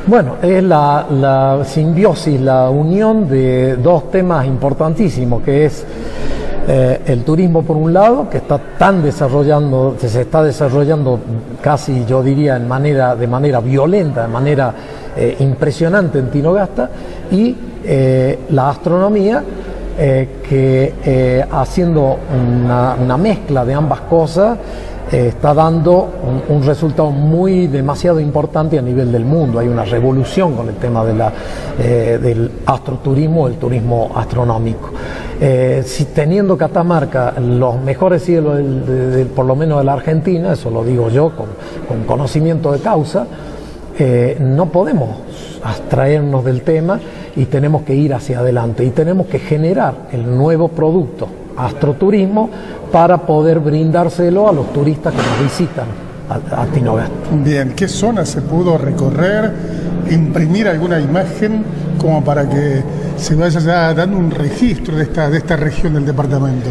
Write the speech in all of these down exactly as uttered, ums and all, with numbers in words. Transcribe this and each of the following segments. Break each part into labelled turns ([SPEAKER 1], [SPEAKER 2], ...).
[SPEAKER 1] Bueno, es la, la simbiosis, la unión de dos temas importantísimos, que es eh, el turismo por un lado, que está tan desarrollando, que se está desarrollando casi, yo diría, en manera, de manera violenta, de manera eh, impresionante en Tinogasta, y eh, la astronomía, eh, que eh, haciendo una, una mezcla de ambas cosas, Eh, está dando un, un resultado muy demasiado importante a nivel del mundo. Hay una revolución con el tema de la, eh, del astroturismo, el turismo astronómico. Eh, si teniendo Catamarca los mejores cielos del, de, de, por lo menos de la Argentina, eso lo digo yo con, con conocimiento de causa, eh, no podemos abstraernos del tema y tenemos que ir hacia adelante y tenemos que generar el nuevo producto astroturismo para poder brindárselo a los turistas que nos visitan a, a Tinogasta.
[SPEAKER 2] Bien, ¿qué zona se pudo recorrer, imprimir alguna imagen como para que se vaya ya dando un registro de esta, de esta región del departamento?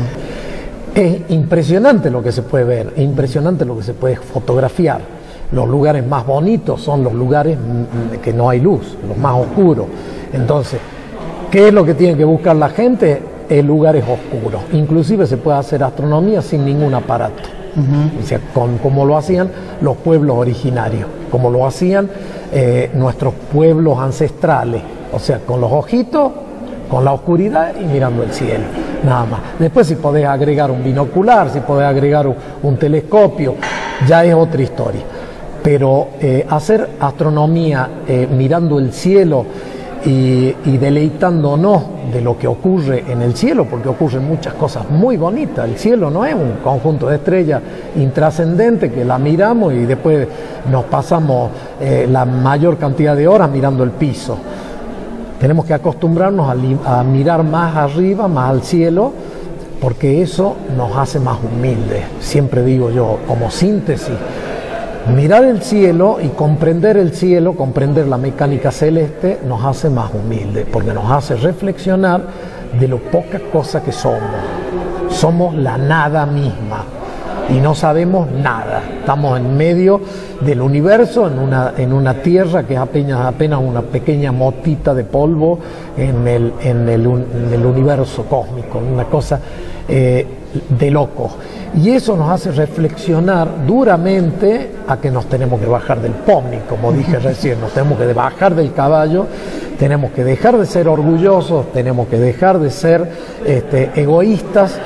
[SPEAKER 1] Es impresionante lo que se puede ver, es impresionante lo que se puede fotografiar. Los lugares más bonitos son los lugares que no hay luz, los más oscuros. Entonces, ¿qué es lo que tiene que buscar la gente? En lugares oscuros. Inclusive se puede hacer astronomía sin ningún aparato. Uh-huh. O sea, con, como lo hacían los pueblos originarios, como lo hacían eh, nuestros pueblos ancestrales. O sea, con los ojitos, con la oscuridad y mirando el cielo, nada más. Después si podés agregar un binocular, si podés agregar un, un telescopio, ya es otra historia. Pero eh, hacer astronomía eh, mirando el cielo Y, y deleitándonos de lo que ocurre en el cielo, porque ocurren muchas cosas muy bonitas. El cielo no es un conjunto de estrellas intrascendente que la miramos y después nos pasamos eh, la mayor cantidad de horas mirando el piso. Tenemos que acostumbrarnos a, a mirar más arriba, más al cielo, porque eso nos hace más humildes. Siempre digo yo, como síntesis, mirar el cielo y comprender el cielo, comprender la mecánica celeste, nos hace más humildes, porque nos hace reflexionar de lo poca cosa que somos. Somos la nada misma y no sabemos nada. Estamos en medio del universo, en una, en una tierra que es apenas, apenas una pequeña motita de polvo en el, en el, en el universo cósmico, una cosa eh, de locos. Y eso nos hace reflexionar duramente a que nos tenemos que bajar del pony, como dije recién, nos tenemos que bajar del caballo, tenemos que dejar de ser orgullosos, tenemos que dejar de ser este, egoístas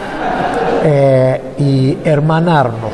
[SPEAKER 1] eh, y hermanarnos,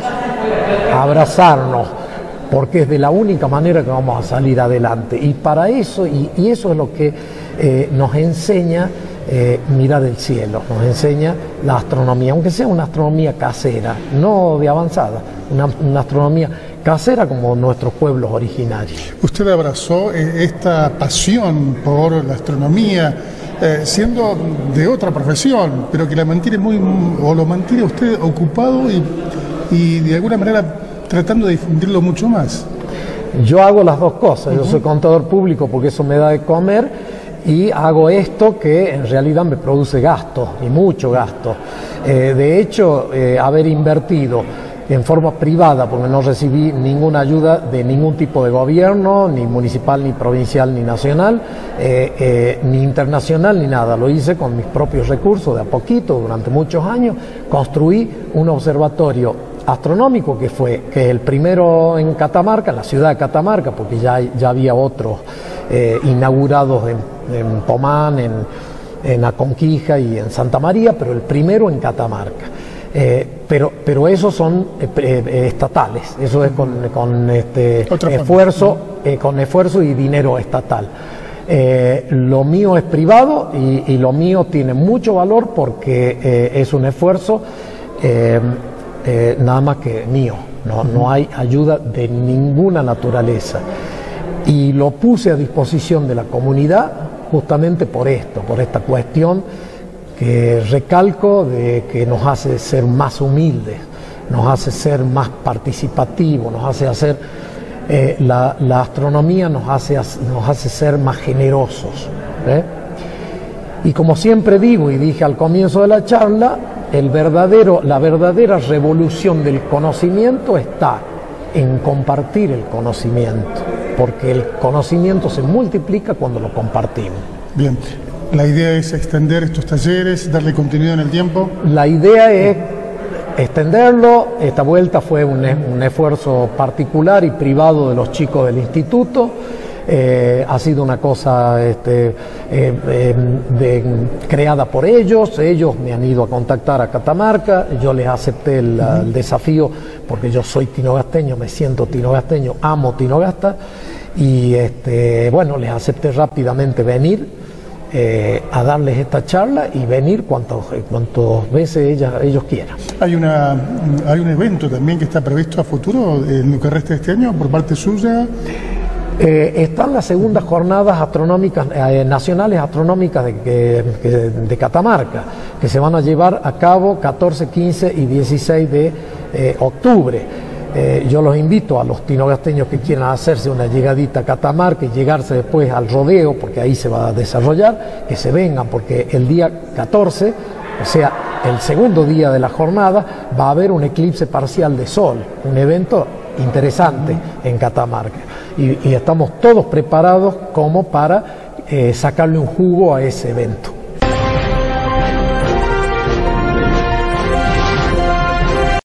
[SPEAKER 1] abrazarnos, porque es de la única manera que vamos a salir adelante. Y para eso, y, y eso es lo que eh, nos enseña Eh, mirar el cielo, nos enseña la astronomía, aunque sea una astronomía casera, no de avanzada, una, una astronomía casera como nuestros pueblos originarios.
[SPEAKER 2] Usted abrazó eh, esta pasión por la astronomía, eh, siendo de otra profesión, pero que la mantiene muy, o lo mantiene usted ocupado y, y de alguna manera tratando de difundirlo mucho más.
[SPEAKER 1] Yo hago las dos cosas, uh-huh. Yo soy contador público porque eso me da de comer, y hago esto que en realidad me produce gasto, y mucho gasto. Eh, de hecho, eh, haber invertido en forma privada, porque no recibí ninguna ayuda de ningún tipo de gobierno, ni municipal, ni provincial, ni nacional, eh, eh, ni internacional, ni nada. Lo hice con mis propios recursos, de a poquito, durante muchos años. Construí un observatorio astronómico que fue que es el primero en Catamarca, en la ciudad de Catamarca, porque ya, ya había otros eh, inaugurados en, en Pomán, en, en Aconquija y en Santa María, pero el primero en Catamarca. Eh, pero, pero esos son eh, eh, estatales, eso es con, con este esfuerzo, eh, con esfuerzo y dinero estatal. Eh, lo mío es privado y, y lo mío tiene mucho valor porque eh, es un esfuerzo eh, eh, nada más que mío, no, no hay ayuda de ninguna naturaleza. Y lo puse a disposición de la comunidad justamente por esto, por esta cuestión que recalco de que nos hace ser más humildes, nos hace ser más participativos, nos hace hacer, eh, la, la astronomía nos hace, nos hace ser más generosos. ¿eh? Y como siempre digo y dije al comienzo de la charla, el verdadero, la verdadera revolución del conocimiento está en compartir el conocimiento. porque el conocimiento se multiplica cuando lo compartimos.
[SPEAKER 2] Bien, la idea es extender estos talleres, darle continuidad en el tiempo.
[SPEAKER 1] La idea es extenderlo. Esta vuelta fue un, un esfuerzo particular y privado de los chicos del instituto. Eh, ha sido una cosa este, eh, eh, de, creada por ellos. Ellos me han ido a contactar a Catamarca. Yo les acepté el, uh-huh. el desafío porque yo soy tinogasteño, me siento tinogasteño, amo Tinogasta. Y este, bueno, les acepté rápidamente venir eh, a darles esta charla y venir cuantas cuantas veces ellas, ellos quieran.
[SPEAKER 2] Hay, una, hay un evento también que está previsto a futuro en lo que resta de este año por parte suya.
[SPEAKER 1] Eh, están las segundas jornadas astronómicas eh, nacionales astronómicas de, de, de Catamarca, que se van a llevar a cabo catorce, quince y dieciséis de eh, octubre. Eh, yo los invito a los tinogasteños que quieran hacerse una llegadita a Catamarca y llegarse después al rodeo, porque ahí se va a desarrollar, que se vengan, porque el día catorce, o sea, el segundo día de la jornada, va a haber un eclipse parcial de sol, un evento interesante en Catamarca. Y, y estamos todos preparados como para eh, sacarle un jugo a ese evento.